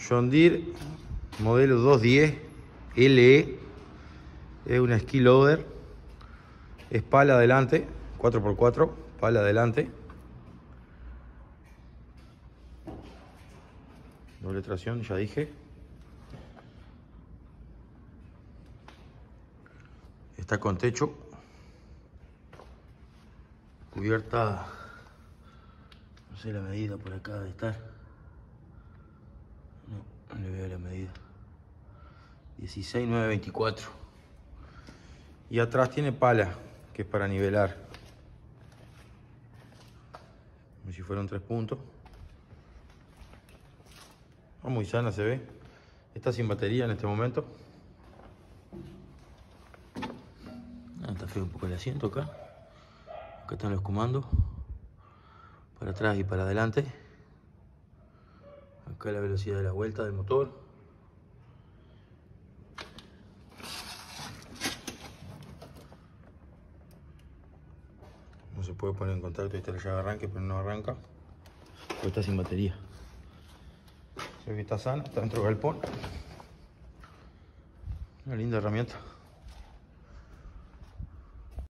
John Deere modelo 210 LE. Es una ski loader. Es pala adelante, 4x4, pala adelante. Doble tracción, ya dije. Está con techo. Cubierta, no sé la medida, por acá debe estar. No le veo la medida. 16,924. Y atrás tiene pala, que es para nivelar. Como si fueran 3 puntos. Oh, muy sana se ve. Está sin batería en este momento. Está feo un poco el asiento acá. Acá están los comandos. Para atrás y para adelante. Acá la velocidad de la vuelta del motor. No se puede poner en contacto. Ahí está la llave de arranque, pero no arranca. Porque está sin batería. Se ve que está sana, está dentro del galpón. Una linda herramienta.